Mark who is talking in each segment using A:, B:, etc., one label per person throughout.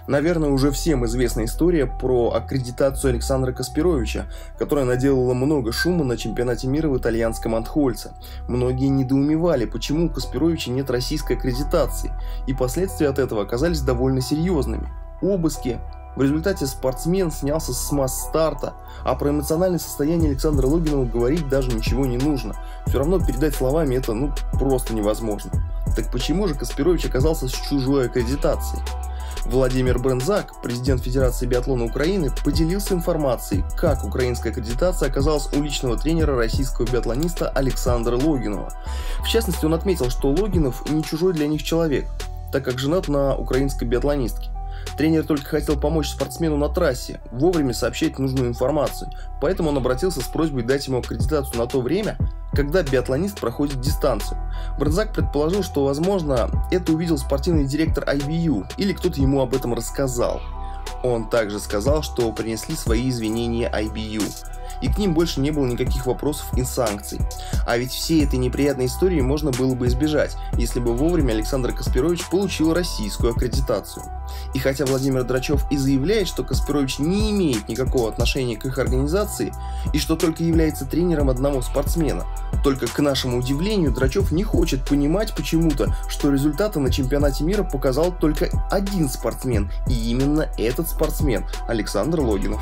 A: Наверное, уже всем известна история про аккредитацию Александра Каспировича, которая наделала много шума на чемпионате мира в итальянском Антхольце. Многие недоумевали, почему у Каспировича нет российской аккредитации, и последствия от этого оказались довольно серьезными. Обыски. В результате спортсмен снялся с масс-старта, а про эмоциональное состояние Александра Логинова говорить даже ничего не нужно. Все равно передать словами это просто невозможно. Так почему же Каспирович оказался с чужой аккредитацией? Владимир Брензак, президент Федерации биатлона Украины, поделился информацией, как украинская аккредитация оказалась у личного тренера российского биатлониста Александра Логинова. В частности, он отметил, что Логинов не чужой для них человек, так как женат на украинской биатлонистке. Тренер только хотел помочь спортсмену на трассе, вовремя сообщать нужную информацию, поэтому он обратился с просьбой дать ему аккредитацию на то время, когда биатлонист проходит дистанцию. Брензак предположил, что, возможно, это увидел спортивный директор IBU или кто-то ему об этом рассказал. Он также сказал, что принесли свои извинения IBU, и к ним больше не было никаких вопросов и санкций. А ведь всей этой неприятной истории можно было бы избежать, если бы вовремя Александр Каспирович получил российскую аккредитацию. И хотя Владимир Драчев и заявляет, что Каспирович не имеет никакого отношения к их организации и что только является тренером одного спортсмена, только к нашему удивлению Драчев не хочет понимать почему-то, что результаты на чемпионате мира показал только один спортсмен, и именно этот спортсмен – Александр Логинов.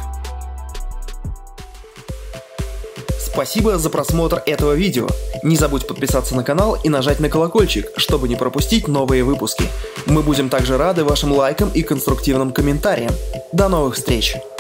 B: Спасибо за просмотр этого видео. Не забудь подписаться на канал и нажать на колокольчик, чтобы не пропустить новые выпуски. Мы будем также рады вашим лайкам и конструктивным комментариям. До новых встреч!